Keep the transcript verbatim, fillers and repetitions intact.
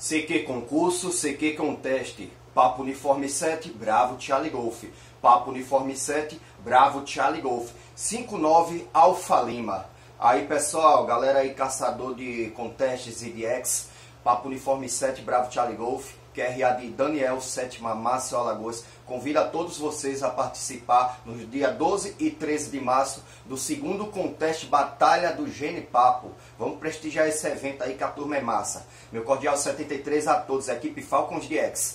C Q Concurso, C Q Conteste, Papo Uniforme sete, Bravo Charlie Golf, Papo Uniforme sete, Bravo Charlie Golf, cinco nove Alfa Lima. Aí pessoal, galera aí caçador de contestes e de ex, Papo Uniforme sete, Bravo Charlie Golf, Q R A de Daniel, sétima Márcio Alagoas, convido a todos vocês a participar nos dias doze e treze de março do segundo conteste Batalha do Genipapo. Vamos prestigiar esse evento aí que a turma é massa. Meu cordial setenta e três a todos, equipe Falcons de X.